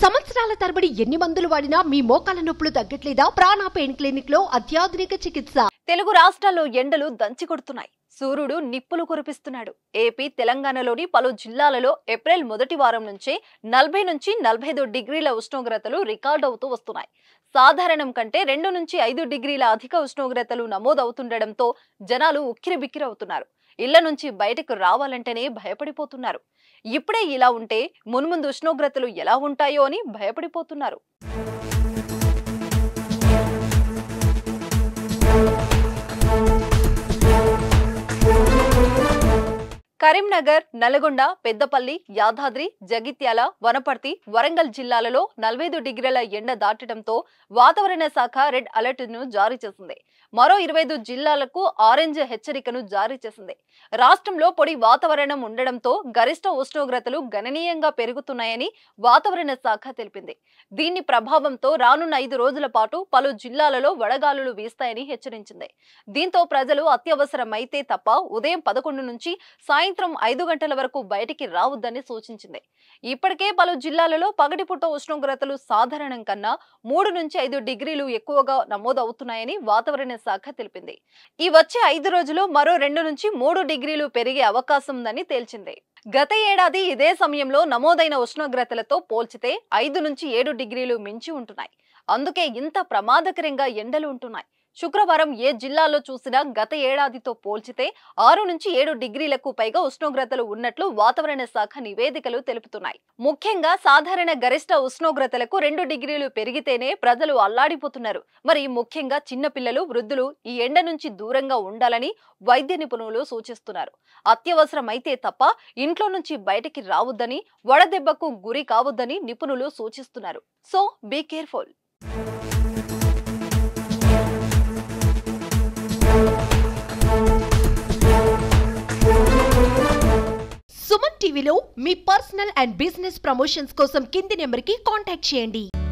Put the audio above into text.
సంవత్సరాల తరబడి ఎన్ని మందులు వాడినా మీ మోకాల నొప్పులు తగ్గట్లేదా? ప్రాణ పెయిన్ క్లినిక్ లో అత్యాధునిక చికిత్స. తెలుగు రాష్ట్రాల్లో ఎండలు దంచికొడుతున్నాయి. సూర్యుడు నిప్పులు కురిపిస్తున్నాడు. ఏపీ, తెలంగాణలోని పలు జిల్లాలలో ఏప్రిల్ మొదటి వారం నుంచే 40 నుంచి 45 డిగ్రీల ఉష్ణోగ్రతలు రికార్డు అవుతూ వస్తున్నాయి. సాధారణం కంటే 2 నుంచి 5 డిగ్రీల అధిక ఉష్ణోగ్రతలు నమోదవుతుండటంతో జనాలు ఉక్కిరిబిక్కిరవుతున్నారు. ఇళ్ల నుంచి బయటకు రావాలంటేనే భయపడిపోతున్నారు. ఇప్పుడే ఇలా ఉంటే మున్ముందు ఉష్ణోగ్రతలు ఎలా ఉంటాయో అని భయపడిపోతున్నారు. కరీంనగర్, నల్గొండ, పెద్దపల్లి, యాదాద్రి, జగిత్యాల, వనపర్తి, వరంగల్ జిల్లాలలో 45 డిగ్రీల ఎండ దాటడంతో వాతావరణ శాఖ రెడ్ అలర్ట్ ను జారీ చేసింది. మరో 25 జిల్లాలకు ఆరెంజ్ హెచ్చరికను జారీ చేసింది. రాష్ట్రంలో పొడి వాతావరణం ఉండడంతో గరిష్ట ఉష్ణోగ్రతలు గణనీయంగా పెరుగుతున్నాయని వాతావరణ శాఖ తెలిపింది. దీని ప్రభావంతో రానున్న 5 రోజుల పాటు పలు జిల్లాలలో వడగాలులు వీస్తాయని హెచ్చరించింది. దీంతో ప్రజలు అత్యవసరమైతే తప్ప ఉదయం 11 నుంచి సాయంత్రం 5 గంటల వరకు బయటికి రావద్దని సూచించింది. ఇప్పటికే పలు జిల్లాలలో పగటిపూట ఉష్ణోగ్రతలు సాధారణం కన్నా 3 నుంచి 5 డిగ్రీలు ఎక్కువగా నమోదవుతున్నాయని వాతావరణ శాఖ తెలిపింది. ఈ వచ్చే 5 రోజులు మరో 2 నుంచి 3 డిగ్రీలు పెరిగే అవకాశం ఉందని తేల్చింది. గత ఏడాది ఇదే సమయంలో నమోదైన ఉష్ణోగ్రతలతో పోల్చితే 5 నుంచి 7 డిగ్రీలు మించి ఉంటున్నాయి. అందుకే ఇంత ప్రమాదకరంగా ఎండలు ఉంటున్నాయి. శుక్రవారం ఏ జిల్లాలో చూసినా గత ఏడాదితో పోల్చితే 6 నుంచి 7 డిగ్రీలకు పైగా ఉష్ణోగ్రతలు ఉన్నట్లు వాతావరణ శాఖ నివేదికలు తెలుపుతున్నాయి. ముఖ్యంగా సాధారణ గరిష్ట ఉష్ణోగ్రతలకు 2 డిగ్రీలు పెరిగితేనే ప్రజలు అల్లాడిపోతున్నారు. మరి ముఖ్యంగా చిన్నపిల్లలు, వృద్ధులు ఈ ఎండ నుంచి దూరంగా ఉండాలని వైద్య నిపుణులు సూచిస్తున్నారు. అత్యవసరమైతే తప్ప ఇంట్లో నుంచి బయటికి రావద్దని, వడదెబ్బకు గురి కావద్దని నిపుణులు సూచిస్తున్నారు. So be careful. సుమన్ టీవీలో మీ పర్సనల్ అండ్ బిజినెస్ ప్రమోషన్స్ కోసం కింది నెంబర్కి కాంటాక్ట్ చేయండి.